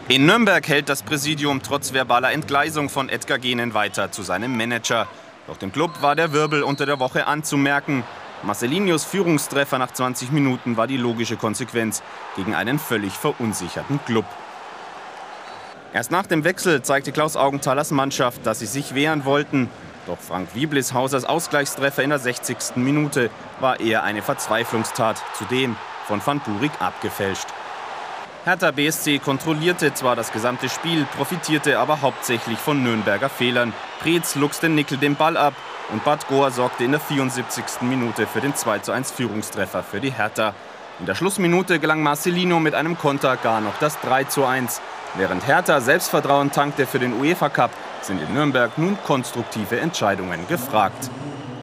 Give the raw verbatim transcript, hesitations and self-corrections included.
In Nürnberg hält das Präsidium trotz verbaler Entgleisung von Edgar Genen weiter zu seinem Manager. Doch dem Club war der Wirbel unter der Woche anzumerken. Marcelinhos Führungstreffer nach zwanzig Minuten war die logische Konsequenz gegen einen völlig verunsicherten Club. Erst nach dem Wechsel zeigte Klaus Augenthalers Mannschaft, dass sie sich wehren wollten. Doch Frank Wiebleshausers Ausgleichstreffer in der sechzigsten Minute war eher eine Verzweiflungstat, zudem von Van Buurik abgefälscht. Hertha B S C kontrollierte zwar das gesamte Spiel, profitierte aber hauptsächlich von Nürnberger Fehlern. Preetz luchste Nickel den Ball ab und Bad Goa sorgte in der vierundsiebzigsten Minute für den zwei zu eins Führungstreffer für die Hertha. In der Schlussminute gelang Marcelino mit einem Konter gar noch das drei zu eins. Während Hertha Selbstvertrauen tankte für den UEFA Cup, sind in Nürnberg nun konstruktive Entscheidungen gefragt.